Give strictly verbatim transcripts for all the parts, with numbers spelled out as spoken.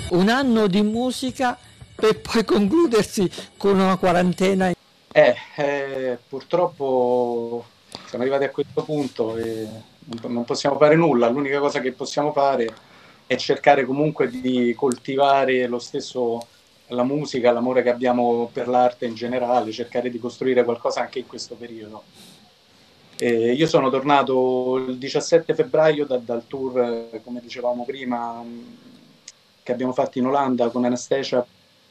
Un anno di musica per poi concludersi con una quarantena. Eh, eh, purtroppo siamo arrivati a questo punto e non possiamo fare nulla. L'unica cosa che possiamo fare è cercare comunque di coltivare lo stesso, la musica, l'amore che abbiamo per l'arte in generale, cercare di costruire qualcosa anche in questo periodo. E io sono tornato il diciassette febbraio da, dal tour, come dicevamo prima, che abbiamo fatto in Olanda con Anastasia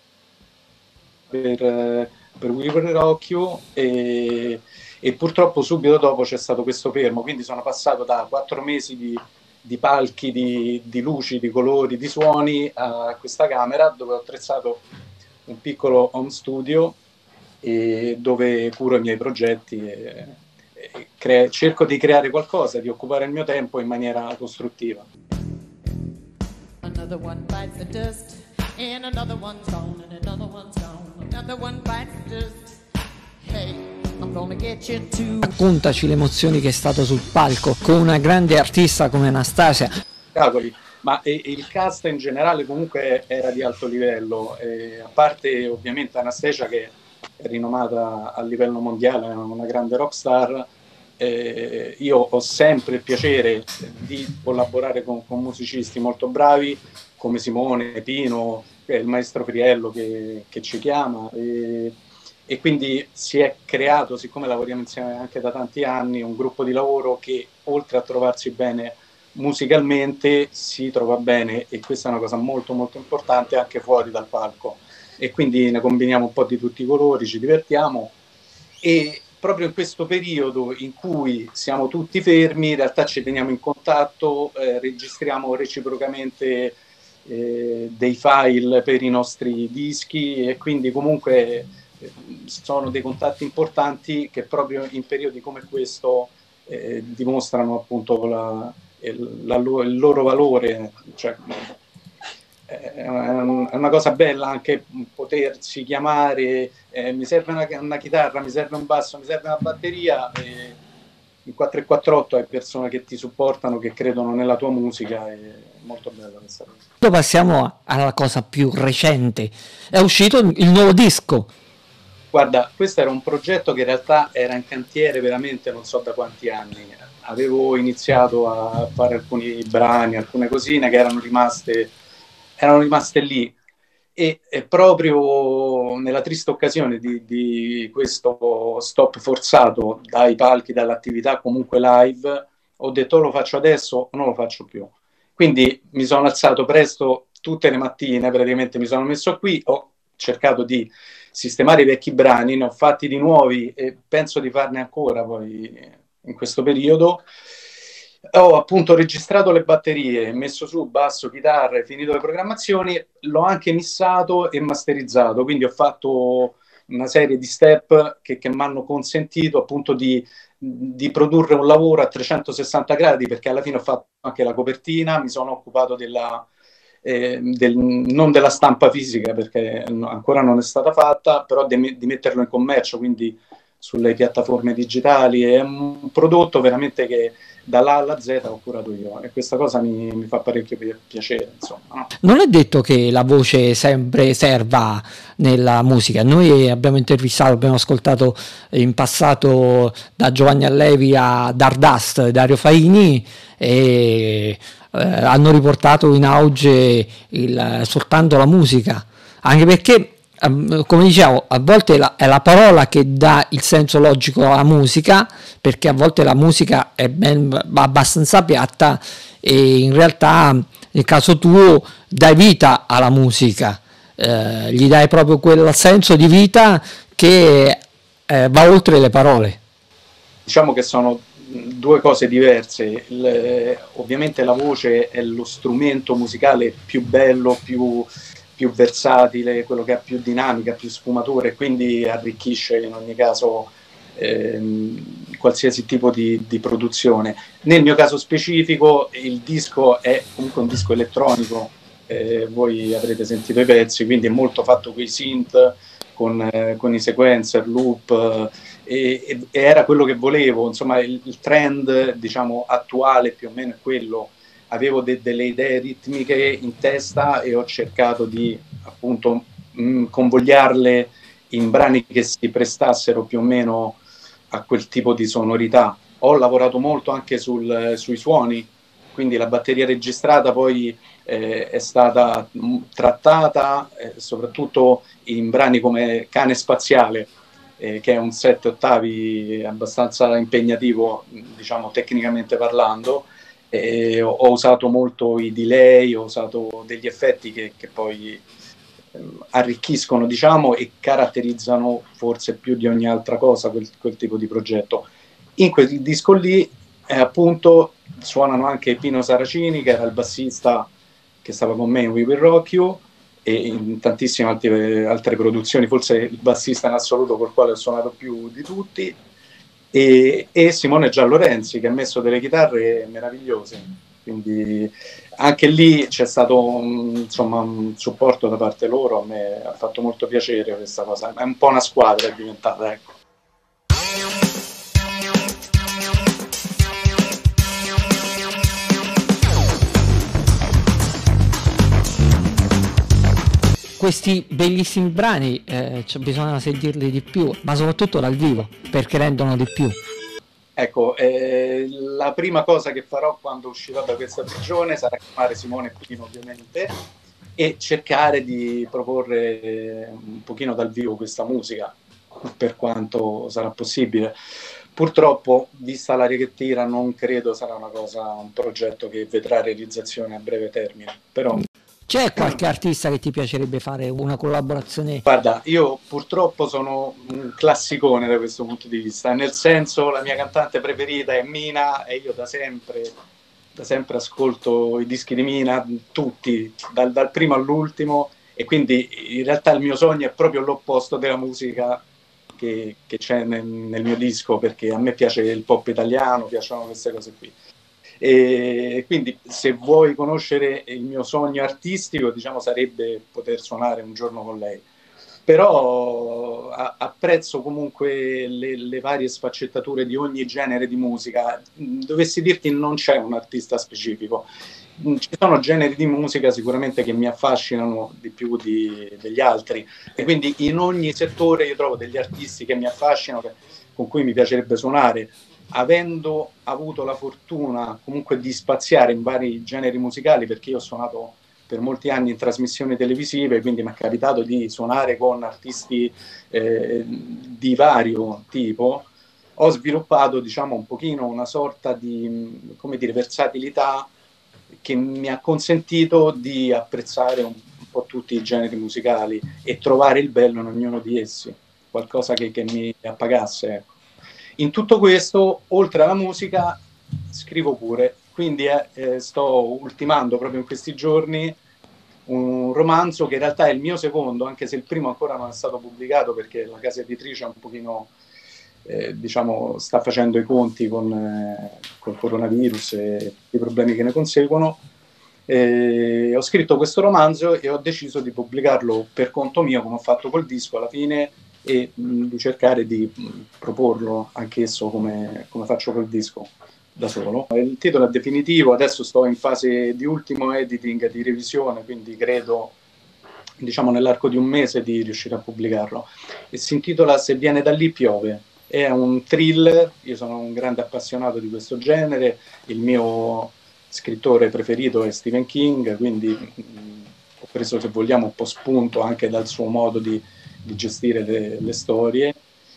per, per We Were Rock You, e, e purtroppo subito dopo c'è stato questo fermo, quindi sono passato da quattro mesi di, di palchi, di, di luci, di colori, di suoni a questa camera dove ho attrezzato un piccolo home studio e dove curo i miei progetti e, e cre- cerco di creare qualcosa, di occupare il mio tempo in maniera costruttiva. Another one bites the dust, and another one's gone, and another one's gone, another one bites the dust. Hey, I'm gonna get you too. Raccontaci le emozioni che è stato sul palco con una grande artista come Anastasia. Cavoli, ma e, e il cast in generale comunque era di alto livello, e a parte ovviamente Anastasia che è rinomata a livello mondiale, è una grande rockstar. Eh, io ho sempre il piacere di collaborare con, con musicisti molto bravi come Simone, Pino, il maestro Friello che, che ci chiama, e, e quindi si è creato, siccome lavoriamo insieme anche da tanti anni, un gruppo di lavoro che oltre a trovarsi bene musicalmente si trova bene, e questa è una cosa molto molto importante anche fuori dal palco, e quindi ne combiniamo un po' di tutti i colori, ci divertiamo. E proprio in questo periodo in cui siamo tutti fermi, in realtà ci teniamo in contatto, eh, registriamo reciprocamente eh, dei file per i nostri dischi, e quindi comunque eh, sono dei contatti importanti che proprio in periodi come questo eh, dimostrano appunto la, il, la, il loro valore. Cioè, è una cosa bella anche potersi chiamare, eh, mi serve una, una chitarra, mi serve un basso, mi serve una batteria, e in quattro e quarantotto hai persone che ti supportano, che credono nella tua musica, è molto bella questa cosa. Passiamo alla cosa più recente, è uscito il nuovo disco. Guarda, questo era un progetto che in realtà era in cantiere veramente non so da quanti anni. Avevo iniziato a fare alcuni brani, alcune cosine che erano rimaste erano rimaste lì, e, e proprio nella triste occasione di, di questo stop forzato dai palchi, dall'attività comunque live, ho detto o lo faccio adesso o non lo faccio più. Quindi mi sono alzato presto tutte le mattine, praticamente mi sono messo qui, ho cercato di sistemare i vecchi brani, ne ho fatti di nuovi e penso di farne ancora poi in questo periodo. Ho appunto registrato le batterie, messo su basso, chitarra, finito le programmazioni, l'ho anche missato e masterizzato, quindi ho fatto una serie di step che, che mi hanno consentito appunto di, di produrre un lavoro a trecentosessanta gradi, perché alla fine ho fatto anche la copertina, mi sono occupato della, eh, del, non della stampa fisica perché ancora non è stata fatta, però di, di metterlo in commercio, quindi sulle piattaforme digitali. È un prodotto veramente che dall'A alla Z ho curato io, e questa cosa mi, mi fa parecchio piacere, insomma, no? Non è detto che la voce sempre serva nella musica. Noi abbiamo intervistato, abbiamo ascoltato in passato da Giovanni Allevi a Dardust, Dario Faini, e eh, hanno riportato in auge il, soltanto la musica, anche perché come dicevo, a volte la, è la parola che dà il senso logico alla musica, perché a volte la musica è ben, abbastanza piatta, e in realtà nel caso tuo dai vita alla musica, eh, gli dai proprio quel senso di vita che eh, va oltre le parole. Diciamo che sono due cose diverse. Il, ovviamente la voce è lo strumento musicale più bello, più più versatile, quello che ha più dinamica, più sfumature, quindi arricchisce in ogni caso ehm, qualsiasi tipo di, di produzione. Nel mio caso specifico il disco è comunque un disco elettronico, eh, voi avrete sentito i pezzi, quindi è molto fatto con i synth, con, eh, con i sequencer, loop, eh, e, e era quello che volevo, insomma il, il trend diciamo attuale più o meno è quello. avevo de- delle idee ritmiche in testa e ho cercato di appunto mh, convogliarle in brani che si prestassero più o meno a quel tipo di sonorità. Ho lavorato molto anche sul, sui suoni, quindi la batteria registrata poi eh, è stata mh, trattata eh, soprattutto in brani come Cane Spaziale, eh, che è un sette ottavi abbastanza impegnativo, diciamo tecnicamente parlando. E ho, ho usato molto i delay, ho usato degli effetti che, che poi ehm, arricchiscono, diciamo, e caratterizzano forse più di ogni altra cosa quel, quel tipo di progetto. In quel disco lì, eh, appunto, suonano anche Pino Saracini, che era il bassista che stava con me in We Will Rock You, e in tantissime altre, altre produzioni, forse il bassista in assoluto col quale ho suonato più di tutti, e, e Simone Giallorenzi, che ha messo delle chitarre meravigliose. Quindi anche lì c'è stato un, insomma, un supporto da parte loro, a me ha fatto molto piacere questa cosa, è un po' una squadra, è diventata, ecco. Questi bellissimi brani eh, cioè, bisogna sentirli di più, ma soprattutto dal vivo, perché rendono di più. Ecco, eh, la prima cosa che farò quando uscirò da questa prigione sarà chiamare Simone Pino, ovviamente, e cercare di proporre un pochino dal vivo questa musica, per quanto sarà possibile. Purtroppo, vista l'aria che tira, non credo sarà una cosa, un progetto che vedrà realizzazione a breve termine, però... C'è qualche artista che ti piacerebbe fare una collaborazione? Guarda, io purtroppo sono un classicone da questo punto di vista, nel senso la mia cantante preferita è Mina e io da sempre, da sempre ascolto i dischi di Mina, tutti, dal, dal primo all'ultimo, e quindi in realtà il mio sogno è proprio l'opposto della musica che, che c'è nel, nel mio disco, perché a me piace il pop italiano, piacciono queste cose qui. E quindi se vuoi conoscere il mio sogno artistico, diciamo, sarebbe poter suonare un giorno con lei, però a, apprezzo comunque le, le varie sfaccettature di ogni genere di musica. Dovessi dirti, non c'è un artista specifico, ci sono generi di musica sicuramente che mi affascinano di più di, degli altri, e quindi in ogni settore io trovo degli artisti che mi affascinano, che, con cui mi piacerebbe suonare. Avendo avuto la fortuna comunque di spaziare in vari generi musicali, perché io ho suonato per molti anni in trasmissioni televisive, quindi mi è capitato di suonare con artisti eh, di vario tipo, ho sviluppato, diciamo, un pochino una sorta di, come dire, versatilità che mi ha consentito di apprezzare un, un po' tutti i generi musicali e trovare il bello in ognuno di essi, qualcosa che, che mi appagasse, ecco. In tutto questo, oltre alla musica, scrivo pure, quindi eh, eh, sto ultimando proprio in questi giorni un romanzo che in realtà è il mio secondo, anche se il primo ancora non è stato pubblicato perché la casa editrice un pochino, eh, diciamo, sta facendo i conti con eh, col coronavirus e i problemi che ne conseguono. Eh, ho scritto questo romanzo e ho deciso di pubblicarlo per conto mio, come ho fatto col disco alla fine, e mh, di cercare di mh, proporlo anch'esso come, come faccio col disco da solo. Il titolo è definitivo, adesso sto in fase di ultimo editing, di revisione, quindi credo, diciamo, nell'arco di un mese di riuscire a pubblicarlo. E si intitola Se viene da lì piove. È un thriller, io sono un grande appassionato di questo genere, il mio scrittore preferito è Stephen King, quindi mh, ho preso, se vogliamo, un po' spunto anche dal suo modo di di gestire le, le storie,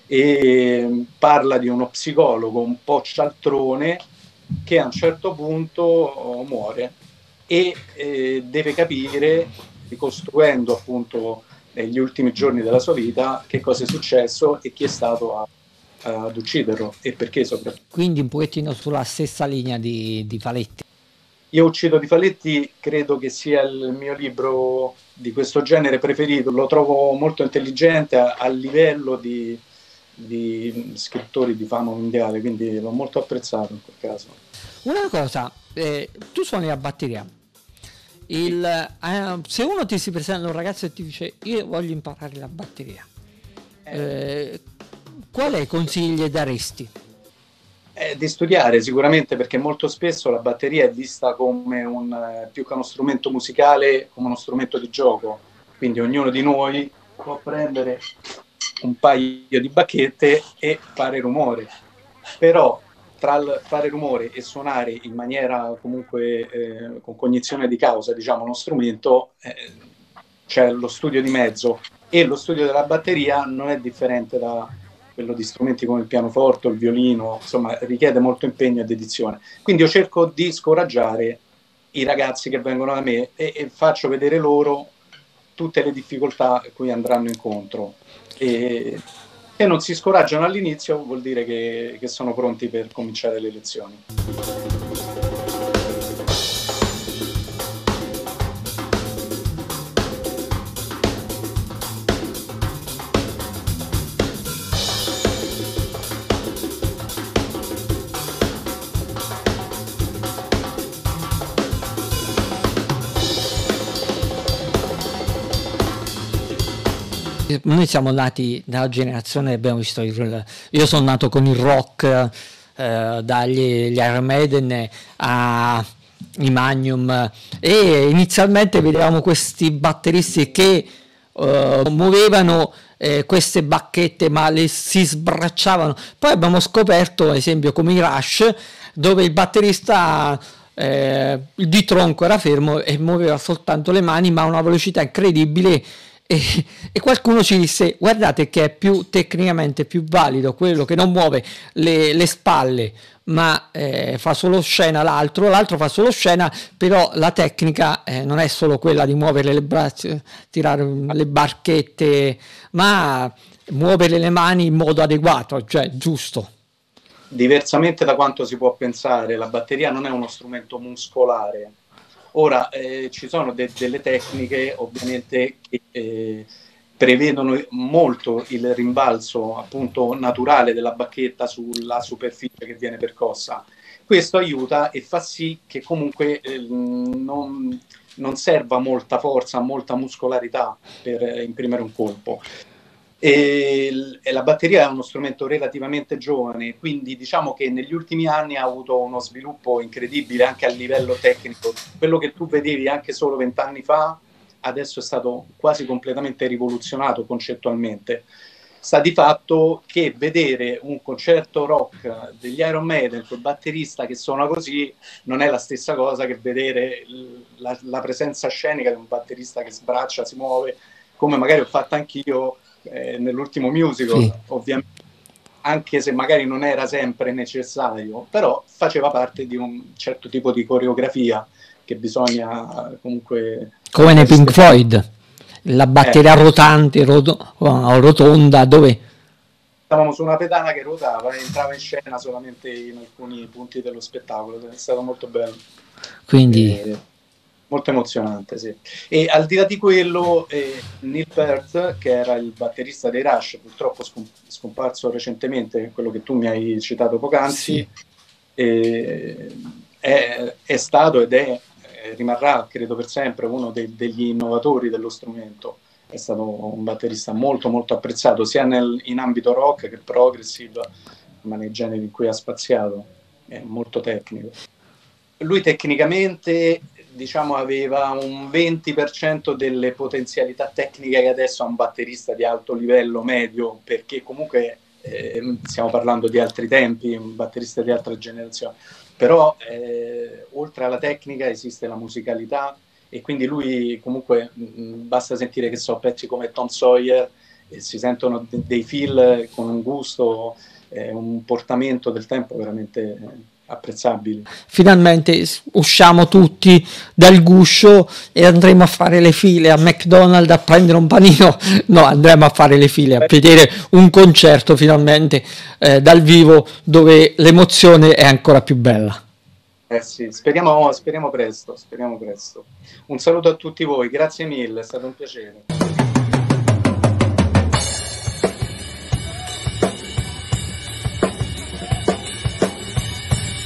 e parla di uno psicologo un po' cialtrone che a un certo punto muore e eh, deve capire, ricostruendo appunto negli ultimi giorni della sua vita, che cosa è successo e chi è stato a, a, ad ucciderlo e perché soprattutto. Quindi un pochettino sulla stessa linea di, di Faletti. Io uccido di Faletti credo che sia il mio libro di questo genere preferito, lo trovo molto intelligente a, a livello di, di scrittori di fama mondiale, quindi l'ho molto apprezzato in quel caso. Una cosa, eh, tu suoni la batteria, il, eh, se uno ti si presenta un ragazzo e ti dice io voglio imparare la batteria, eh, quali consigli daresti? Eh, di studiare sicuramente, perché molto spesso la batteria è vista come un, eh, più che uno strumento musicale, come uno strumento di gioco. Quindi ognuno di noi può prendere un paio di bacchette e fare rumore. Però tra il fare rumore e suonare in maniera comunque eh, con cognizione di causa, diciamo, uno strumento, eh, c'è lo studio di mezzo, e lo studio della batteria non è differente da quello di strumenti come il pianoforte o il violino, insomma richiede molto impegno e dedizione. Quindi io cerco di scoraggiare i ragazzi che vengono da me e, e faccio vedere loro tutte le difficoltà a cui andranno incontro. E se non si scoraggiano all'inizio vuol dire che, che sono pronti per cominciare le lezioni. Noi siamo nati dalla generazione, abbiamo visto il, io sono nato con il rock, eh, dagli gli Iron Maiden ai Magnum, e inizialmente vedevamo questi batteristi che eh, muovevano eh, queste bacchette ma le si sbracciavano. Poi abbiamo scoperto, ad esempio, come i Rush, dove il batterista eh, di tronco era fermo e muoveva soltanto le mani ma a una velocità incredibile. E, e qualcuno ci disse: guardate che è più tecnicamente più valido quello che non muove le, le spalle ma eh, fa solo scena, l'altro l'altro fa solo scena, però la tecnica eh, non è solo quella di muovere le braccia, tirare le barchette, ma muovere le mani in modo adeguato, cioè giusto. Diversamente da quanto si può pensare, la batteria non è uno strumento muscolare. Ora, eh, ci sono de delle tecniche ovviamente che eh, prevedono molto il rimbalzo appunto naturale della bacchetta sulla superficie che viene percossa. Questo aiuta e fa sì che comunque eh, non, non serva molta forza, molta muscolarità per eh, imprimere un colpo. E, e la batteria è uno strumento relativamente giovane, quindi diciamo che negli ultimi anni ha avuto uno sviluppo incredibile anche a livello tecnico. Quello che tu vedevi anche solo vent'anni fa adesso è stato quasi completamente rivoluzionato concettualmente. Sta di fatto che vedere un concerto rock degli Iron Maiden col batterista che suona così non è la stessa cosa che vedere la, la presenza scenica di un batterista che sbraccia, si muove, come magari ho fatto anch'io Eh, nell'ultimo musical, sì. Ovviamente, anche se magari non era sempre necessario, però faceva parte di un certo tipo di coreografia che bisogna comunque... Come nei Pink Floyd, la batteria eh. rotante, roto rotonda, dove... Stavamo su una pedana che ruotava e entrava in scena solamente in alcuni punti dello spettacolo, è stato molto bello. Quindi... E... molto emozionante, sì. E al di là di quello, eh, Neil Peart, che era il batterista dei Rush, purtroppo scom scomparso recentemente, quello che tu mi hai citato poc'anzi, sì. eh, è, è stato ed è, eh, rimarrà, credo per sempre, uno de degli innovatori dello strumento. È stato un batterista molto molto apprezzato, sia nel, in ambito rock che progressive, ma nei generi in cui ha spaziato. È molto tecnico. Lui tecnicamente... diciamo aveva un venti per cento delle potenzialità tecniche che adesso ha un batterista di alto livello medio, perché comunque eh, stiamo parlando di altri tempi, un batterista di altra generazione, però eh, oltre alla tecnica esiste la musicalità, e quindi lui comunque mh, basta sentire che so pezzi come Tom Sawyer e si sentono de dei feel con un gusto, eh, un portamento del tempo veramente eh, apprezzabili. Finalmente usciamo tutti dal guscio e andremo a fare le file a McDonald's a prendere un panino. No, andremo a fare le file a vedere un concerto finalmente eh, dal vivo, dove l'emozione è ancora più bella. Eh sì, speriamo, speriamo presto, speriamo presto. Un saluto a tutti voi, grazie mille, è stato un piacere.